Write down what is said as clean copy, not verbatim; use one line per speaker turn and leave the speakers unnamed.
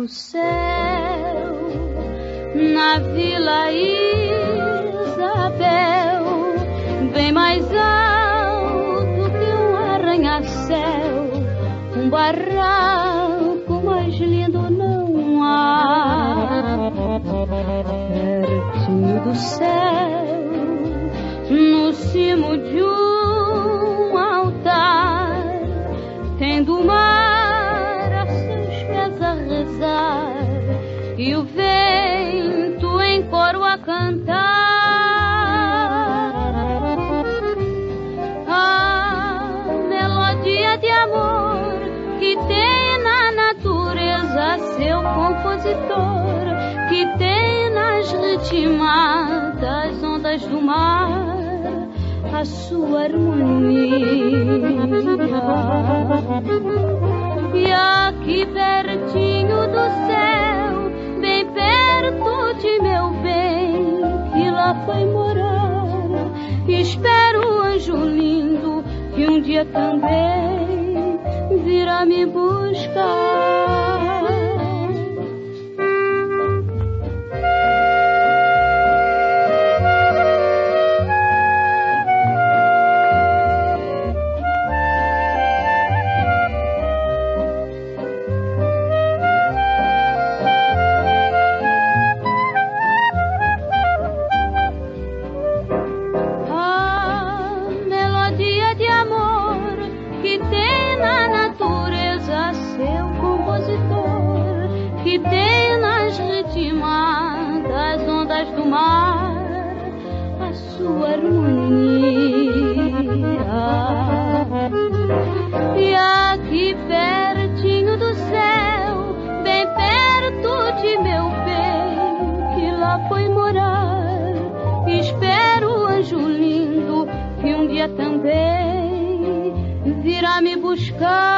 do céu, na Vila Isabel, bem mais alto que um arranha-céu, um barraco mais lindo não há. Pertinho do céu, no cimo de um altar, tem do mar a seus pés a rezar e o vento em coro a cantar. A melodia de amor que tem na natureza seu compositor, que tem nas ritmadas ondas do mar a sua harmonia. E aqui pertinho do céu, bem perto de meu bem, que lá foi morar, espero o anjo lindo que um dia também virá me buscar. Que tem nas ritmadas ondas do mar a sua harmonia. E aqui pertinho do céu, bem perto de meu bem, que lá foi morar, espero o anjo lindo que um dia também virá me buscar.